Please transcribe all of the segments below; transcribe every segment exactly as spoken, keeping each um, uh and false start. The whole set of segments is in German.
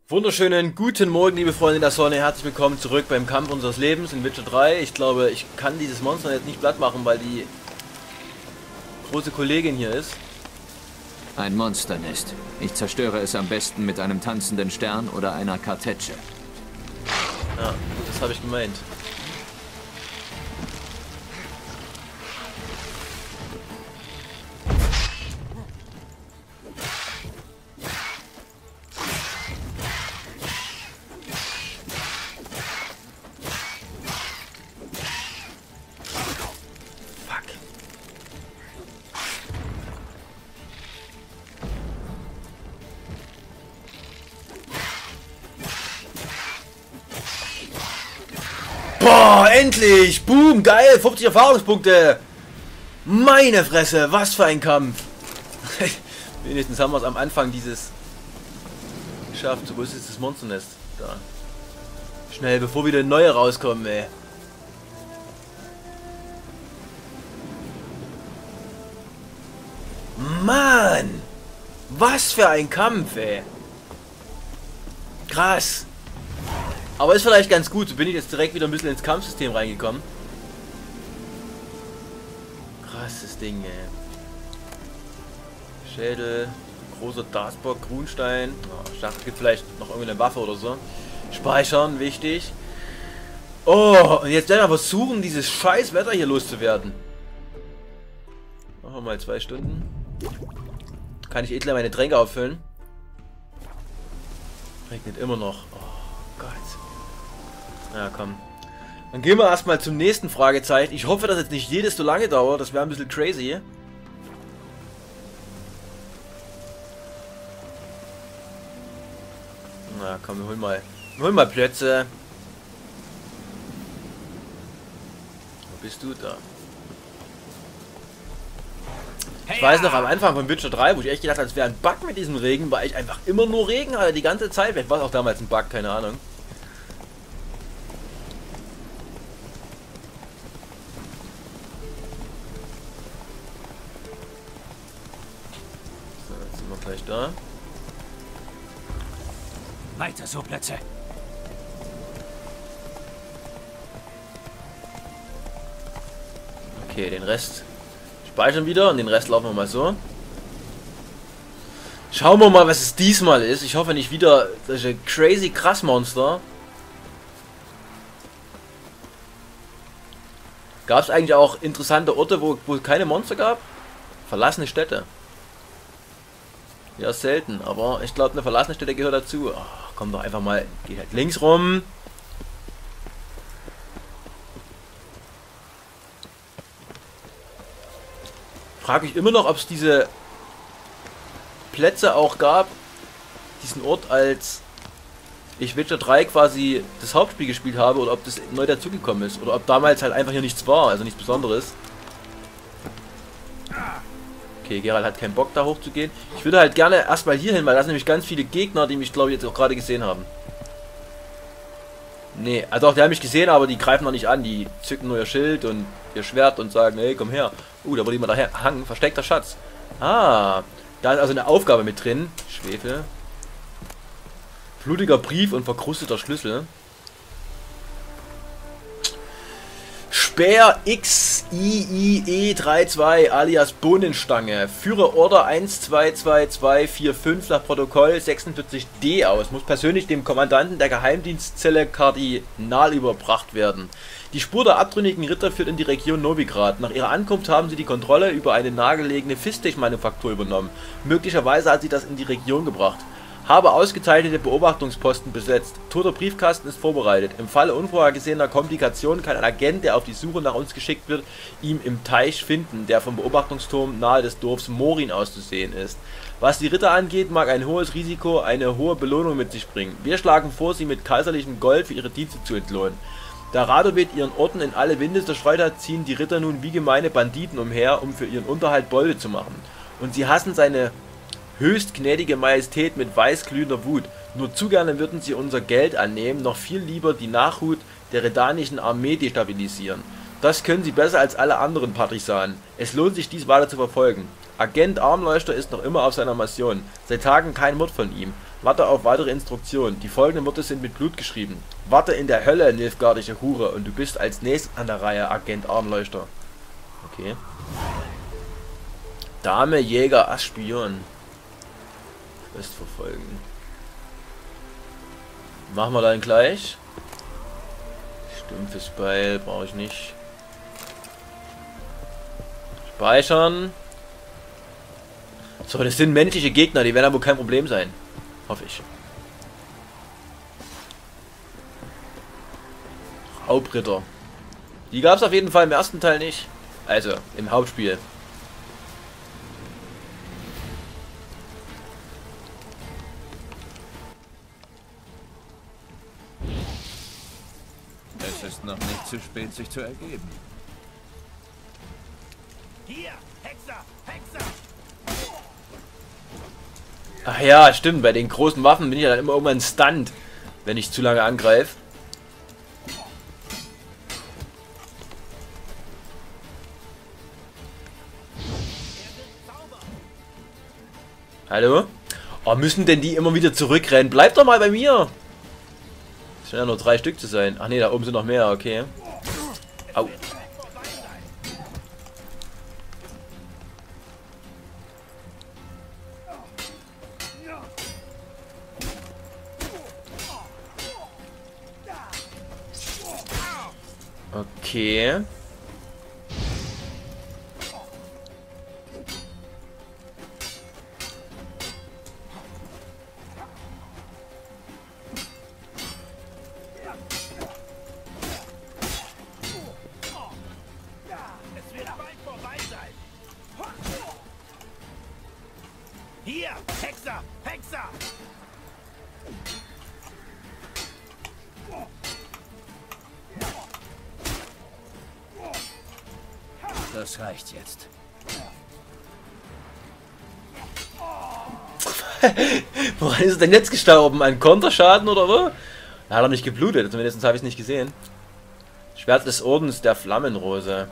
Wunderschönen guten Morgen, liebe Freunde der Sonne. Herzlich willkommen zurück beim Kampf unseres Lebens in Witcher drei. Ich glaube, ich kann dieses Monster jetzt nicht platt machen, weil die große Kollegin hier ist. Ein Monsternest. Ich zerstöre es am besten mit einem tanzenden Stern oder einer Kartätsche. Ja, das habe ich gemeint. Boah, endlich! Boom, geil! fünfzig Erfahrungspunkte! Meine Fresse, was für ein Kampf! Wenigstens haben wir es am Anfang dieses geschafft. So, wo ist jetzt das Monsternest? Da. Schnell, bevor wieder neue rauskommen, ey. Mann! Was für ein Kampf, ey! Krass! Aber ist vielleicht ganz gut, so bin ich jetzt direkt wieder ein bisschen ins Kampfsystem reingekommen. Krasses Ding, ey. Schädel, großer Dartsbock, Grunstein. Oh, ich dachte, es gibt vielleicht noch irgendeine Waffe oder so. Speichern, wichtig. Oh, und jetzt werden wir versuchen, dieses scheiß Wetter hier loszuwerden. Machen wir mal zwei Stunden. Kann ich edler meine Tränke auffüllen? Regnet immer noch. Oh Gott. Ja, komm. Dann gehen wir erstmal zum nächsten Fragezeichen. Ich hoffe, dass jetzt nicht jedes so lange dauert. Das wäre ein bisschen crazy. Na komm, wir holen mal. Wir holen mal Plätze. Wo bist du da? Ich weiß noch am Anfang von Witcher drei, wo ich echt gedacht habe, es wäre ein Bug mit diesem Regen, weil ich einfach immer nur Regen hatte die ganze Zeit. Vielleicht war es auch damals ein Bug, keine Ahnung. So, jetzt sind wir gleich da. Weiter so, Plätze. Okay, den Rest speichern wieder und den Rest laufen wir mal so. Schauen wir mal, was es diesmal ist. Ich hoffe nicht wieder solche crazy krass Monster. Gab es eigentlich auch interessante Orte, wo, wo es keine Monster gab? Verlassene Städte. Ja, selten, aber ich glaube, eine verlassene Stätte gehört dazu. Ach, komm doch einfach mal, geht halt links rum. Frage mich immer noch, ob es diese Plätze auch gab, diesen Ort, als ich Witcher drei quasi das Hauptspiel gespielt habe, oder ob das neu dazugekommen ist, oder ob damals halt einfach hier nichts war, also nichts Besonderes. Okay, Geralt hat keinen Bock da hochzugehen. Ich würde halt gerne erstmal hier hin, weil das sind nämlich ganz viele Gegner, die mich glaube ich jetzt auch gerade gesehen haben. Nee, also auch die haben mich gesehen, aber die greifen noch nicht an, die zücken nur ihr Schild und ihr Schwert und sagen, hey, komm her. Uh, da wurde jemand daher hangen, versteckter Schatz. Ah, da ist also eine Aufgabe mit drin. Schwefel. Blutiger Brief und verkrusteter Schlüssel. Speer X I I E zweiunddreißig alias Bohnenstange. Führe Order eins zwei zwei zwei vier fünf nach Protokoll sechsundvierzig D aus. Muss persönlich dem Kommandanten der Geheimdienstzelle Kardinal überbracht werden. Die Spur der abtrünnigen Ritter führt in die Region Novigrad. Nach ihrer Ankunft haben sie die Kontrolle über eine nahegelegene Fistech-Manufaktur übernommen. Möglicherweise hat sie das in die Region gebracht. Habe ausgezeichnete Beobachtungsposten besetzt. Toter Briefkasten ist vorbereitet. Im Falle unvorhergesehener Komplikationen kann ein Agent, der auf die Suche nach uns geschickt wird, ihn im Teich finden, der vom Beobachtungsturm nahe des Dorfs Morin auszusehen ist. Was die Ritter angeht, mag ein hohes Risiko eine hohe Belohnung mit sich bringen. Wir schlagen vor, sie mit kaiserlichem Gold für ihre Dienste zu entlohnen. Da Radovid ihren Orten in alle Winde zerstreut hat, ziehen die Ritter nun wie gemeine Banditen umher, um für ihren Unterhalt Beute zu machen. Und sie hassen seine höchst gnädige Majestät mit weißglühender Wut. Nur zu gerne würden sie unser Geld annehmen, noch viel lieber die Nachhut der redanischen Armee destabilisieren. Das können sie besser als alle anderen Partisanen. Es lohnt sich, dies weiter zu verfolgen. Agent Armleuchter ist noch immer auf seiner Mission. Seit Tagen kein Wort von ihm. Warte auf weitere Instruktionen. Die folgenden Worte sind mit Blut geschrieben. Warte in der Hölle, nilfgaardische Hure, und du bist als nächstes an der Reihe, Agent Armleuchter. Okay. Dame, Jäger, Ass, Spion. Quest verfolgen. Machen wir dann gleich. Stumpfes Beil brauche ich nicht. Speichern. So, das sind menschliche Gegner, die werden aber kein Problem sein. Hoffe ich. Raubritter. Die gab es auf jeden Fall im ersten Teil nicht. Also, im Hauptspiel. Es ist noch nicht zu spät, sich zu ergeben. Hier, Hexer, Hexer! Ach ja, stimmt. Bei den großen Waffen bin ich ja dann immer irgendwann stunned, wenn ich zu lange angreife. Hallo? Oh, müssen denn die immer wieder zurückrennen? Bleib doch mal bei mir! Es scheinen ja nur drei Stück zu sein. Ach nee, da oben sind noch mehr, okay. Au. Okay. Es wird bald vorbei sein. Hier, Hexer, Hexer! Das reicht jetzt. Woran ist es denn jetzt gestorben? Ein Konterschaden oder wo? Er hat doch nicht geblutet, zumindest habe ich es nicht gesehen. Schwert des Ordens der Flammenrose.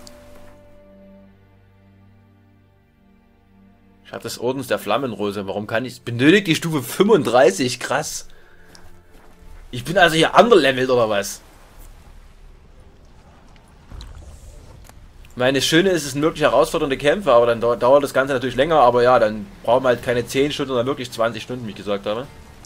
Schwert des Ordens der Flammenrose. Warum kann ich... Benötigt die Stufe fünfunddreißig? Krass. Ich bin also hier underlevelt oder was? Ich meine, das Schöne ist, es sind wirklich herausfordernde Kämpfe, aber dann dauert das Ganze natürlich länger, aber ja, dann brauchen wir halt keine zehn Stunden, sondern wirklich zwanzig Stunden, wie ich gesagt habe.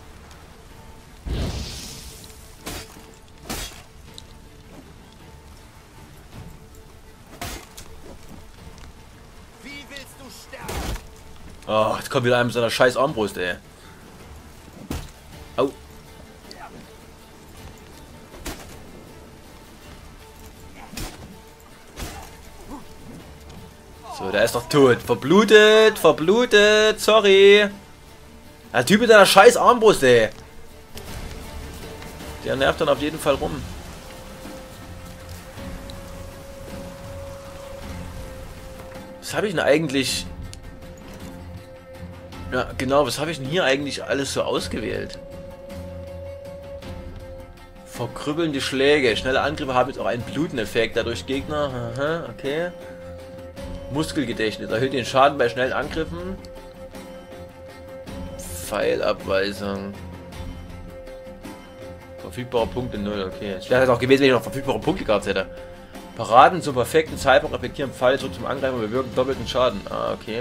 Wie willst du sterben? Oh, jetzt kommt wieder einer mit seiner scheiß Armbrust, ey. Au. So, der ist doch tot. Verblutet, verblutet, sorry. Der Typ mit seiner scheiß Armbrust, ey. Der nervt dann auf jeden Fall rum. Was habe ich denn eigentlich... Ja, genau, was habe ich denn hier eigentlich alles so ausgewählt? Verkrüppelnde Schläge. Schnelle Angriffe haben jetzt auch einen Bluteneffekt. Dadurch Gegner... Aha, okay. Muskelgedächtnis. Erhöht den Schaden bei schnellen Angriffen. Pfeilabweisung. Verfügbare Punkte null. Okay. Es wäre halt auch gewesen, wenn ich noch verfügbare Punkte gehabt hätte. Paraden zum perfekten Zeitpunkt effektieren Pfeile zurück zum Angreifen und bewirken doppelten Schaden. Ah, okay.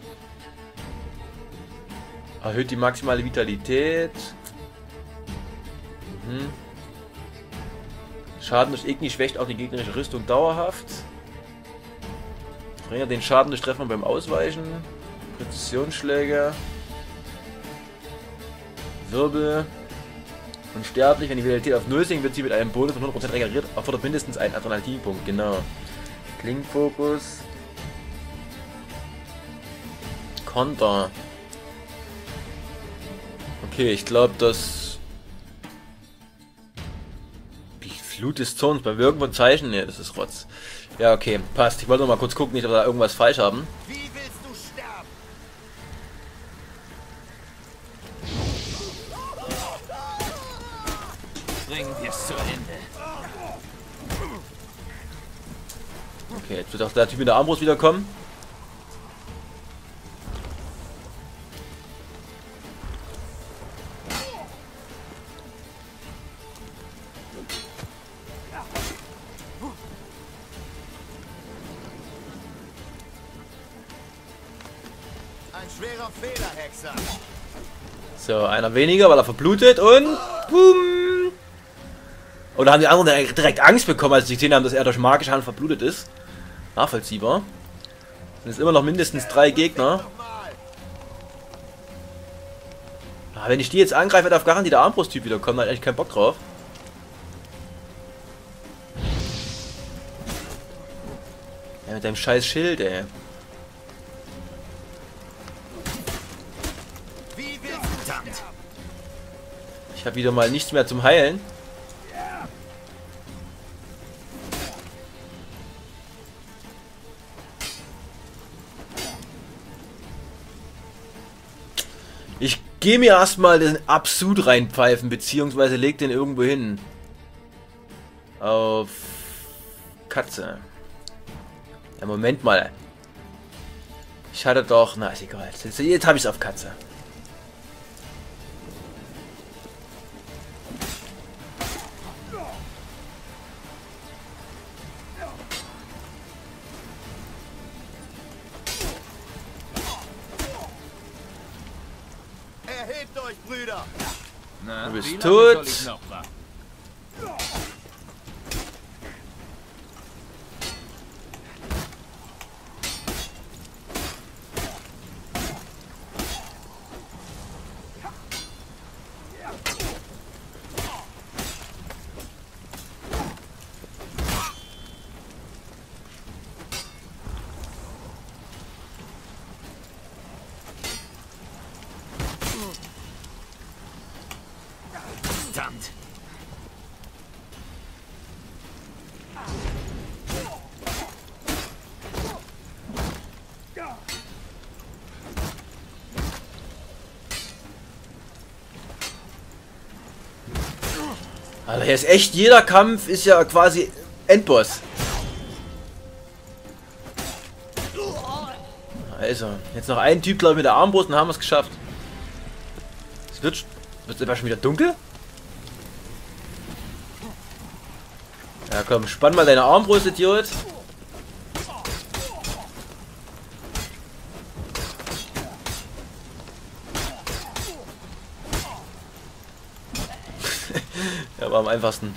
Erhöht die maximale Vitalität. Mhm. Schaden durch Igni schwächt auch die gegnerische Rüstung dauerhaft. Verringert den Schaden durch Treffer beim Ausweichen. Präzisionsschläge. Wirbel. Unsterblich. Wenn die Vitalität auf null sinkt, wird sie mit einem Bonus von hundert Prozent regeneriert. Erfordert mindestens einen Adrenalinpunkt. Genau. Klingfokus. Konter. Okay, ich glaube, dass... Die Flut des Zorns beim Wirken von Zeichen... Ne, das ist Rotz. Ja, okay, passt. Ich wollte noch mal kurz gucken, nicht, ob wir da irgendwas falsch haben. Wie willst du sterben? Bringen wir es zu Ende. Okay, jetzt wird auch der Typ mit der Armbrust wiederkommen. Kleiner Fehler, Hexer. So, einer weniger, weil er verblutet und... Boom! Oder haben die anderen direkt Angst bekommen, als sie gesehen haben, dass er durch magische Hand verblutet ist? Nachvollziehbar. Sind es immer noch mindestens drei Gegner. Aber wenn ich die jetzt angreife, wird auf Garantie der Armbrust-Typ wiederkommen, da hat eigentlich keinen Bock drauf. Ja, mit deinem scheiß Schild, ey. Ich habe wieder mal nichts mehr zum Heilen. Ich gehe mir erstmal den Absud reinpfeifen, beziehungsweise leg den irgendwo hin. Auf Katze. Ja, Moment mal. Ich hatte doch... Na, ist egal. Jetzt, jetzt habe ich es auf Katze. Erhebt euch, Brüder! Na, Du bist wie lange tot. soll ich noch warten? Verdammt! Also hier ist echt, jeder Kampf ist ja quasi Endboss. Also, jetzt noch ein Typ, glaube ich, mit der Armbrust, dann haben wir es geschafft. Es wird, wird es schon wieder dunkel? Ja komm, spann mal deine Armbrust, Idiot. Ja, war am einfachsten.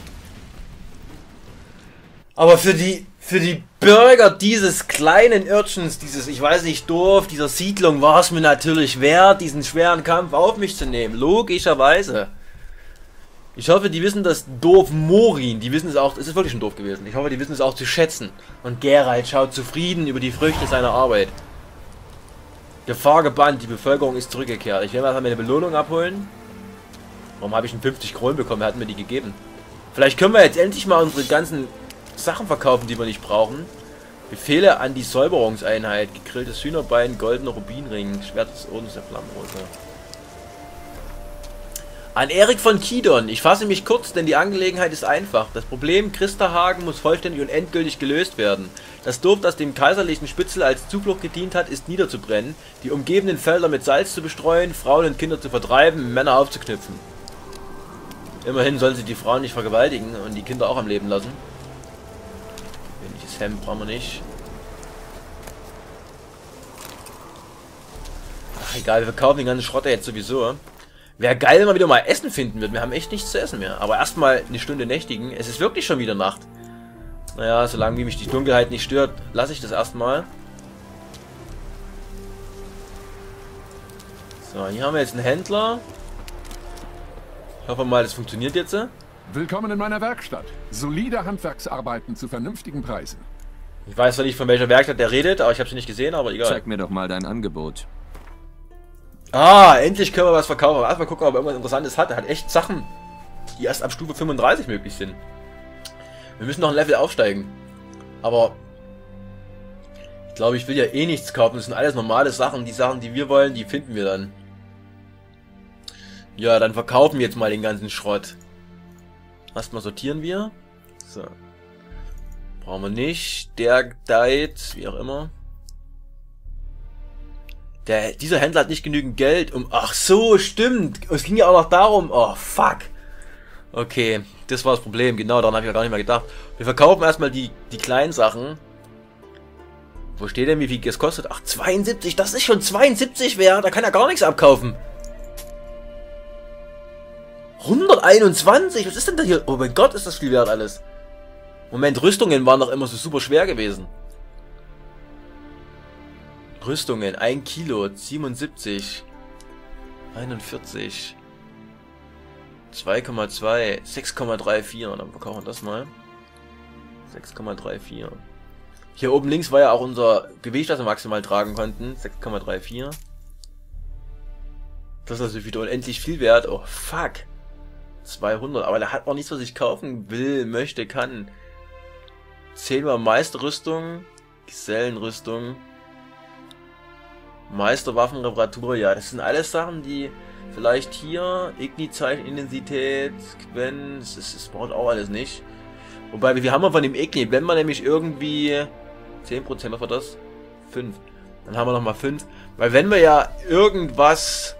Aber für die für die Bürger dieses kleinen Örtchens, dieses, ich weiß nicht, Dorf, dieser Siedlung, war es mir natürlich wert, diesen schweren Kampf auf mich zu nehmen. Logischerweise. Ich hoffe, die wissen das Dorf Morin, die wissen es auch, es ist wirklich ein Dorf gewesen. Ich hoffe, die wissen es auch zu schätzen. Und Geralt schaut zufrieden über die Früchte seiner Arbeit. Gefahr gebannt, die Bevölkerung ist zurückgekehrt. Ich werde mal meine Belohnung abholen. Warum habe ich einen fünfzig Kronen bekommen? Er hat mir die gegeben. Vielleicht können wir jetzt endlich mal unsere ganzen Sachen verkaufen, die wir nicht brauchen. Befehle an die Säuberungseinheit. Gegrilltes Hühnerbein, goldener Rubinring, Schwert des Ordens der Flammenrose. An Erik von Kidon. Ich fasse mich kurz, denn die Angelegenheit ist einfach. Das Problem Christahagen muss vollständig und endgültig gelöst werden. Das Dorf, das dem kaiserlichen Spitzel als Zuflucht gedient hat, ist niederzubrennen, die umgebenden Felder mit Salz zu bestreuen, Frauen und Kinder zu vertreiben, Männer aufzuknüpfen. Immerhin sollen sie die Frauen nicht vergewaltigen und die Kinder auch am Leben lassen. Ähnliches Hemd brauchen wir nicht. Ach egal, wir verkaufen den ganzen Schrott jetzt sowieso. Wäre geil, wenn man wieder mal Essen finden wird. Wir haben echt nichts zu essen mehr. Aber erstmal eine Stunde nächtigen. Es ist wirklich schon wieder Nacht. Naja, solange wie mich die Dunkelheit nicht stört, lasse ich das erstmal. So, hier haben wir jetzt einen Händler. Ich hoffe mal, das funktioniert jetzt. Willkommen in meiner Werkstatt. Solide Handwerksarbeiten zu vernünftigen Preisen. Ich weiß zwar nicht, von welcher Werkstatt der redet, aber ich habe sie nicht gesehen, aber egal. Zeig mir doch mal dein Angebot. Ah, endlich können wir was verkaufen. Erstmal gucken, ob er irgendwas Interessantes hat. Er hat echt Sachen, die erst ab Stufe fünfunddreißig möglich sind. Wir müssen noch ein Level aufsteigen. Aber ich glaube, ich will ja eh nichts kaufen. Das sind alles normale Sachen. Die Sachen, die wir wollen, die finden wir dann. Ja, dann verkaufen wir jetzt mal den ganzen Schrott. Erstmal sortieren wir. So. Brauchen wir nicht. Der Deit, wie auch immer. Der, dieser Händler hat nicht genügend Geld, um... Ach so, stimmt. Es ging ja auch noch darum... Oh, fuck. Okay, das war das Problem. Genau, daran habe ich ja gar nicht mehr gedacht. Wir verkaufen erstmal die, die kleinen Sachen. Wo steht denn, wie viel es kostet? Ach, zweiundsiebzig, das ist schon zweiundsiebzig wert, da kann er gar nichts abkaufen. hunderteinundzwanzig, was ist denn da hier? Oh mein Gott, ist das viel wert alles. Moment, Rüstungen waren doch immer so super schwer gewesen. Rüstungen, ein Kilo, siebenundsiebzig, einundvierzig, zwei Komma zwei, sechs Komma vierunddreißig, dann verkaufen wir das mal. sechs Komma vierunddreißig. Hier oben links war ja auch unser Gewicht, das wir maximal tragen konnten, sechs Komma vierunddreißig. Das ist also wieder unendlich viel wert. Oh fuck. zweihundert, aber der hat noch nichts, was ich kaufen will, möchte, kann. zehnmal Meisterrüstung, Gesellenrüstung, Meisterwaffenreparatur, ja, das sind alles Sachen, die vielleicht hier, Igni-Zeichen-Intensität, Quen, das, das braucht auch alles nicht. Wobei, wir haben wir von dem Igni, wenn man nämlich irgendwie zehn Prozent, was war das? fünf. Dann haben wir nochmal fünf. Weil wenn wir ja irgendwas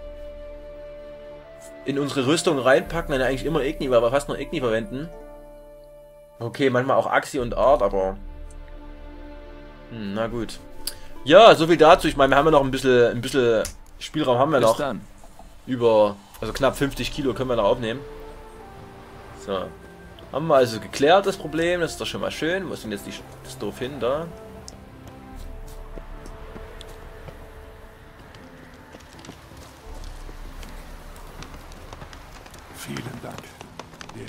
in unsere Rüstung reinpacken, dann eigentlich immer Igni, weil wir fast nur Igni verwenden. Okay, manchmal auch Axi und Art, aber... Hm, na gut. Ja, so viel dazu. Ich meine, wir haben ja noch ein bisschen, ein bisschen Spielraum haben wir noch. Bis dann. Über, also knapp fünfzig Kilo können wir noch aufnehmen. So. Haben wir also geklärt, das Problem. Das ist doch schon mal schön. Wo ist denn jetzt die, das doof hin? Da. Vielen Dank. Ja.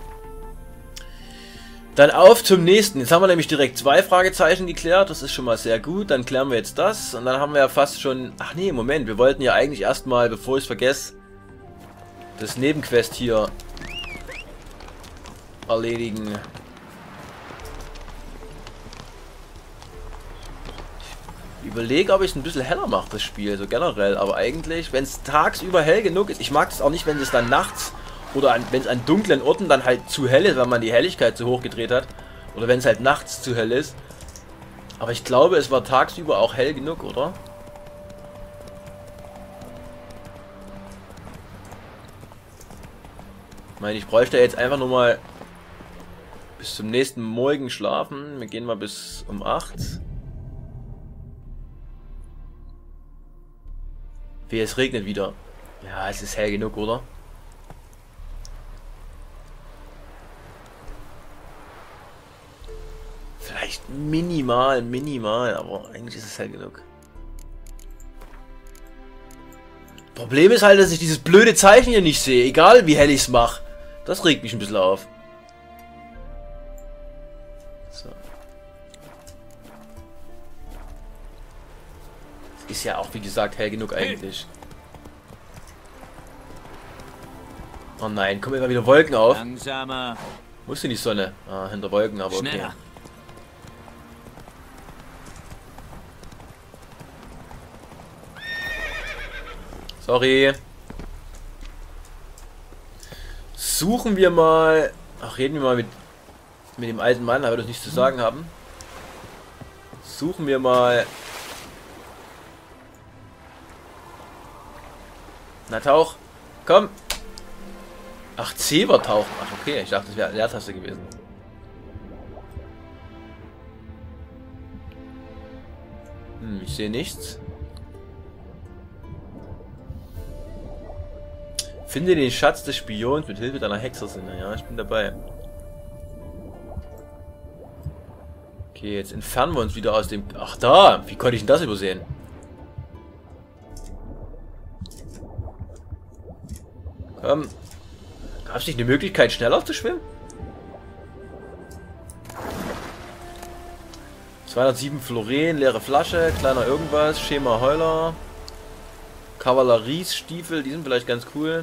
Dann auf zum nächsten. Jetzt haben wir nämlich direkt zwei Fragezeichen geklärt. Das ist schon mal sehr gut. Dann klären wir jetzt das. Und dann haben wir ja fast schon... Ach nee, Moment. Wir wollten ja eigentlich erstmal, bevor ich es vergesse, das Nebenquest hier erledigen. Ich überlege, ob ich es ein bisschen heller mache, das Spiel, so generell. Aber eigentlich, wenn es tagsüber hell genug ist, ich mag es auch nicht, wenn es dann nachts oder wenn es an dunklen Orten dann halt zu hell ist, weil man die Helligkeit zu hoch gedreht hat. Oder wenn es halt nachts zu hell ist. Aber ich glaube, es war tagsüber auch hell genug, oder? Ich meine, ich bräuchte jetzt einfach nur mal bis zum nächsten Morgen schlafen. Wir gehen mal bis um acht. Wie, es regnet wieder. Ja, es ist hell genug, oder? Vielleicht minimal, minimal, aber eigentlich ist es hell genug. Problem ist halt, dass ich dieses blöde Zeichen hier nicht sehe, egal wie hell ich es mache. Das regt mich ein bisschen auf. So. Ist ja auch, wie gesagt, hell genug eigentlich. Oh nein, kommen immer wieder Wolken auf. Langsamer. Wo ist denn die Sonne? Ah, hinter Wolken, aber okay. Schneller. Sorry. Suchen wir mal... Ach, reden wir mal mit, mit dem alten Mann, er wird uns nichts zu sagen haben. Suchen wir mal... Na, Tauch. Komm. Ach, C war Tauchen. Ach, okay. Ich dachte, das wäre Leertaste gewesen. Hm, ich sehe nichts. Finde den Schatz des Spions mit Hilfe deiner Hexersinne. Ja, ich bin dabei. Okay, jetzt entfernen wir uns wieder aus dem... Ach, da! Wie konnte ich denn das übersehen? Komm. Gab es nicht eine Möglichkeit, schneller zu schwimmen? zweihundertsieben Floren, leere Flasche, kleiner irgendwas, Schema Heuler, Kavalleriestiefel, die sind vielleicht ganz cool.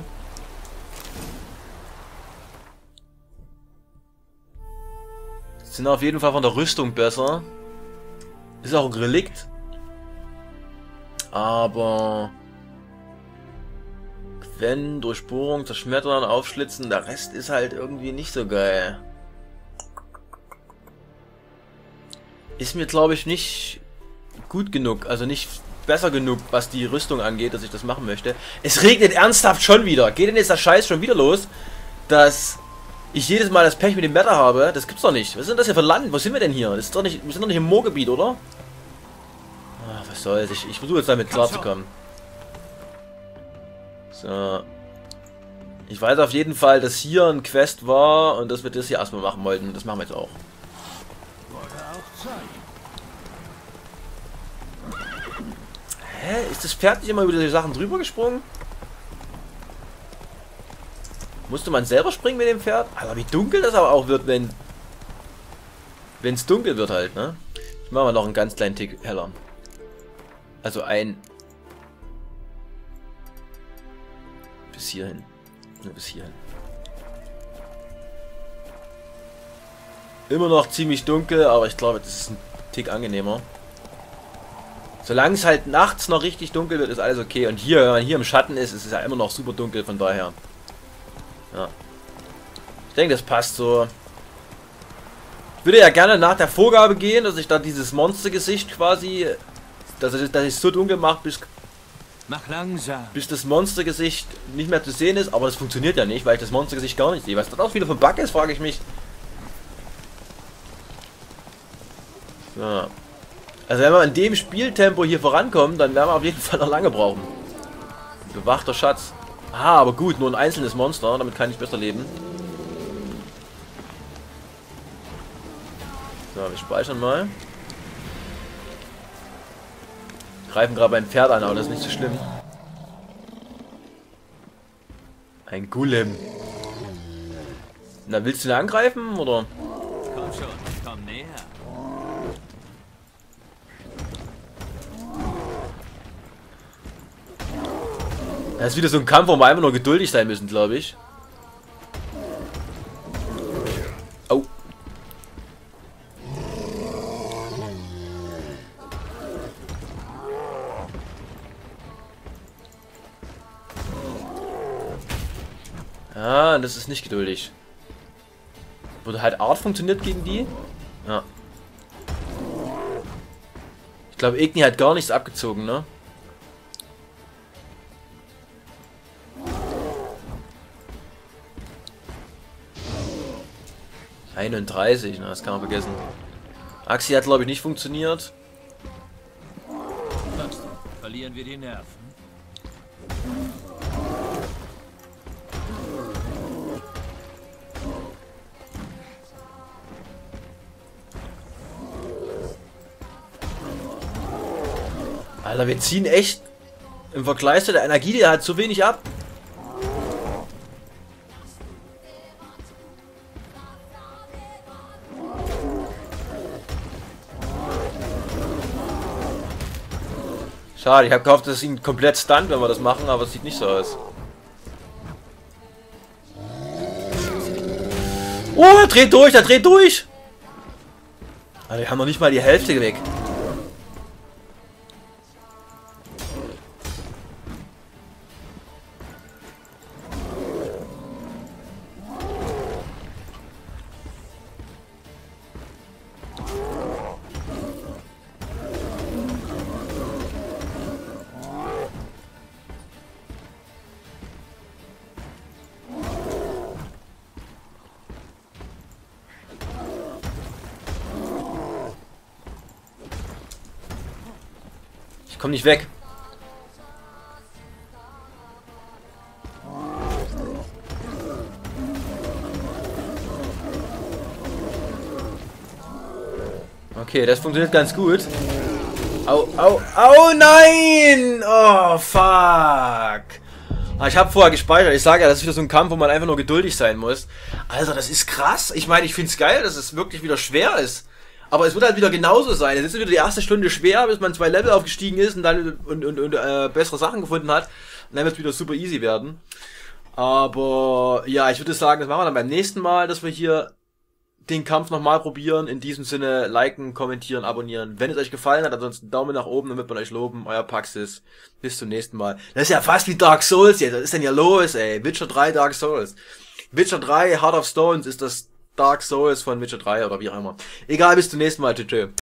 Sind auf jeden Fall von der Rüstung besser. Ist auch ein Relikt. Aber... Wenn, Durchbohrung, Zerschmettern, Aufschlitzen, der Rest ist halt irgendwie nicht so geil. Ist mir, glaube ich, nicht gut genug, also nicht besser genug, was die Rüstung angeht, dass ich das machen möchte. Es regnet ernsthaft schon wieder. Geht denn jetzt der Scheiß schon wieder los, dass ich jedes Mal das Pech mit dem Wetter habe? Das gibt's doch nicht. Was ist denn das hier für Land? Wo sind wir denn hier? Das ist doch nicht, wir sind doch nicht im Moorgebiet, oder? Ach, was soll's. Ich, ich versuche jetzt damit klarzukommen. So. Ich weiß auf jeden Fall, dass hier ein Quest war und dass wir das hier erstmal machen wollten. Das machen wir jetzt auch. Hä? Ist das Pferd nicht immer über die Sachen drüber gesprungen? Musste man selber springen mit dem Pferd? Alter, wie dunkel das aber auch wird, wenn wenn es dunkel wird halt, ne? Ich mache mal noch einen ganz kleinen Tick heller. Also ein bis hierhin. Nur bis hierhin. Immer noch ziemlich dunkel, aber ich glaube, das ist ein Tick angenehmer. Solange es halt nachts noch richtig dunkel wird, ist alles okay. Und hier, wenn man hier im Schatten ist, ist es ja immer noch super dunkel, von daher. Ja. Ich denke, das passt so. Ich würde ja gerne nach der Vorgabe gehen, dass ich da dieses Monstergesicht quasi, dass ich dass ich so dunkel mache, bis, Mach langsam. bis das Monstergesicht nicht mehr zu sehen ist. Aber das funktioniert ja nicht, weil ich das Monstergesicht gar nicht sehe. Was das auch wieder für ein Bug ist, frage ich mich. So. Also wenn wir in dem Spieltempo hier vorankommen, dann werden wir auf jeden Fall noch lange brauchen. Bewachter Schatz. Ah, aber gut, nur ein einzelnes Monster, damit kann ich besser leben. So, wir speichern mal. Greifen gerade beim Pferd an, aber das ist nicht so schlimm. Ein Golem. Na, willst du ihn angreifen, oder? Komm schon, komm näher. Das ist wieder so ein Kampf, wo wir einfach nur geduldig sein müssen, glaube ich. Oh. Ah, das ist nicht geduldig. Wurde halt Art funktioniert gegen die? Ja. Ich glaube, Igni hat gar nichts abgezogen, ne? einunddreißig, na, das kann man vergessen. Axi hat, glaube ich, nicht funktioniert. Sagst du, verlieren wir die Nerven? Alter, wir ziehen echt im Vergleich zu der Energie, die hat zu wenig ab. Schade, ich habe gehofft, dass es ihn komplett stunt, wenn wir das machen, aber es sieht nicht so aus. Oh, er dreht durch, er dreht durch! Aber wir haben noch nicht mal die Hälfte weg. Ich komm nicht weg. Okay, das funktioniert ganz gut. Au, au, au, nein! Oh, fuck. Ah, ich habe vorher gespeichert. Ich sage ja, das ist wieder so ein Kampf, wo man einfach nur geduldig sein muss. Alter, das ist krass. Ich meine, ich finde es geil, dass es wirklich wieder schwer ist. Aber es wird halt wieder genauso sein. Es ist wieder die erste Stunde schwer, bis man zwei Level aufgestiegen ist und dann und, und, und äh, bessere Sachen gefunden hat. Und dann wird es wieder super easy werden. Aber ja, ich würde sagen, das machen wir dann beim nächsten Mal, dass wir hier den Kampf nochmal probieren. In diesem Sinne, liken, kommentieren, abonnieren. Wenn es euch gefallen hat, ansonsten Daumen nach oben, damit man euch loben. Euer Paxis. Bis zum nächsten Mal. Das ist ja fast wie Dark Souls jetzt. Was ist denn hier los, ey? Witcher drei Dark Souls. Witcher drei Heart of Stones ist das Dark Souls von Witcher drei oder wie auch immer. Egal, bis zum nächsten Mal. Tschüss.